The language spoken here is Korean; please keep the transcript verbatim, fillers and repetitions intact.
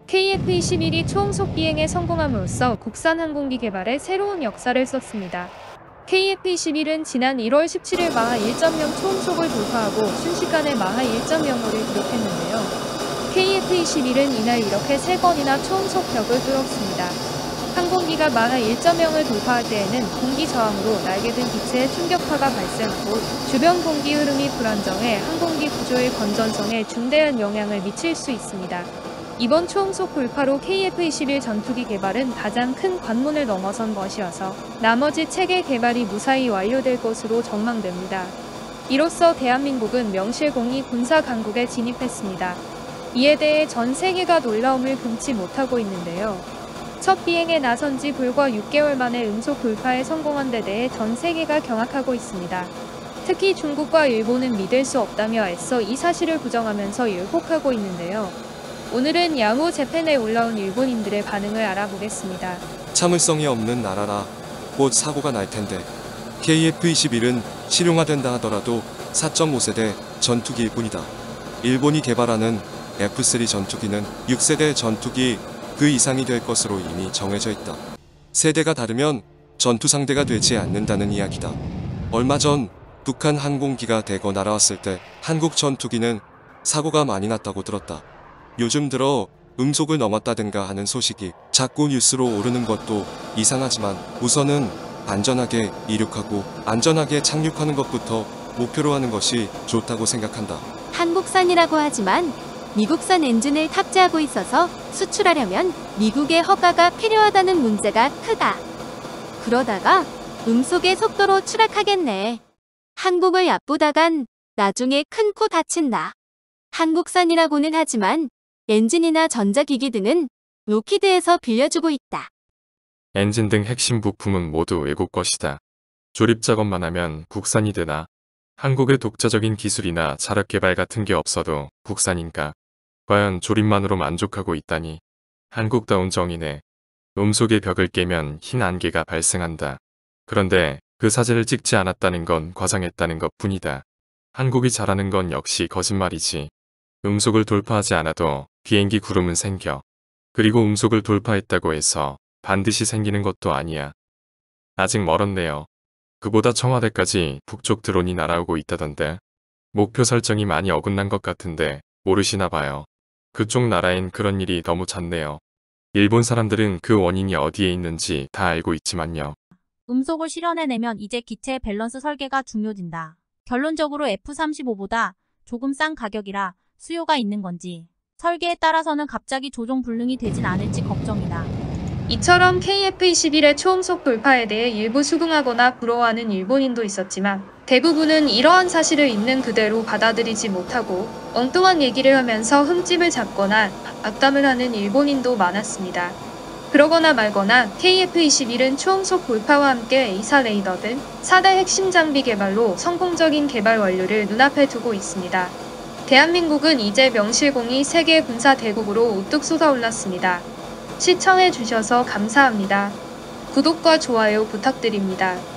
케이에프 이십일이 초음속 비행에 성공함으로써 국산 항공기 개발에 새로운 역사를 썼습니다. 케이에프 이십일은 지난 일월 십칠일 마하 일 점 영 초음속을 돌파하고 순식간에 마하 일 점 영오를 기록했는데요. 케이에프 이십일은 이날 이렇게 세 번이나 초음속 벽을 뚫었습니다. 항공기가 마하 일 점 영을 돌파할 때에는 공기 저항으로 날개 등 기체에 충격파가 발생하고 주변 공기 흐름이 불안정해 항공기 구조의 건전성에 중대한 영향을 미칠 수 있습니다. 이번 초음속 돌파로 케이에프 이십일 전투기 개발은 가장 큰 관문을 넘어선 것이어서 나머지 체계 개발이 무사히 완료될 것으로 전망됩니다. 이로써 대한민국은 명실공히 군사 강국에 진입했습니다. 이에 대해 전 세계가 놀라움을 금치 못하고 있는데요. 첫 비행에 나선 지 불과 육 개월 만에 음속 돌파에 성공한 데 대해 전 세계가 경악하고 있습니다. 특히 중국과 일본은 믿을 수 없다며 애써 이 사실을 부정하면서 열폭하고 있는데요. 오늘은 야후 재팬에 올라온 일본인들의 반응을 알아보겠습니다. 참을성이 없는 나라라 곧 사고가 날 텐데. 케이에프 이십일은 실용화된다 하더라도 사 점 오 세대 전투기일 뿐이다. 일본이 개발하는 에프 쓰리 전투기는 육 세대 전투기 그 이상이 될 것으로 이미 정해져 있다. 세대가 다르면 전투 상대가 되지 않는다는 이야기다. 얼마 전 북한 항공기가 대거 날아왔을 때 한국 전투기는 사고가 많이 났다고 들었다. 요즘 들어 음속을 넘었다든가 하는 소식이 자꾸 뉴스로 오르는 것도 이상하지만 우선은 안전하게 이륙하고 안전하게 착륙하는 것부터 목표로 하는 것이 좋다고 생각한다. 한국산이라고 하지만 미국산 엔진을 탑재하고 있어서 수출하려면 미국의 허가가 필요하다는 문제가 크다. 그러다가 음속의 속도로 추락하겠네. 한국을 얕보다간 나중에 큰 코 다친다. 한국산이라고는 하지만 엔진이나 전자기기 등은 로키드에서 빌려주고 있다. 엔진 등 핵심 부품은 모두 외국 것이다. 조립 작업만 하면 국산이 되나? 한국의 독자적인 기술이나 자력 개발 같은 게 없어도 국산인가? 과연 조립만으로 만족하고 있다니? 한국다운 정의네. 음속의 벽을 깨면 흰 안개가 발생한다. 그런데 그 사진을 찍지 않았다는 건 과장했다는 것 뿐이다. 한국이 잘하는 건 역시 거짓말이지. 음속을 돌파하지 않아도 비행기 구름은 생겨. 그리고 음속을 돌파했다고 해서 반드시 생기는 것도 아니야. 아직 멀었네요. 그보다 청와대까지 북쪽 드론이 날아오고 있다던데. 목표 설정이 많이 어긋난 것 같은데 모르시나 봐요. 그쪽 나라엔 그런 일이 너무 잦네요. 일본 사람들은 그 원인이 어디에 있는지 다 알고 있지만요. 음속을 실현해내면 이제 기체의 밸런스 설계가 중요진다. 결론적으로 에프 삼십오보다 조금 싼 가격이라 수요가 있는 건지 설계에 따라서는 갑자기 조종 불능이 되진 않을지 걱정이다. 이처럼 케이에프 이십일의 초음속 돌파에 대해 일부 수긍하거나 부러워하는 일본인도 있었지만 대부분은 이러한 사실을 있는 그대로 받아들이지 못하고 엉뚱한 얘기를 하면서 흠집을 잡거나 악담을 하는 일본인도 많았습니다. 그러거나 말거나 케이에프 이십일은 초음속 돌파와 함께 에이사 레이더 등 사 대 핵심 장비 개발로 성공적인 개발 완료를 눈앞에 두고 있습니다. 대한민국은 이제 명실공히 세계 군사 대국으로 우뚝 솟아올랐습니다. 시청해주셔서 감사합니다. 구독과 좋아요 부탁드립니다.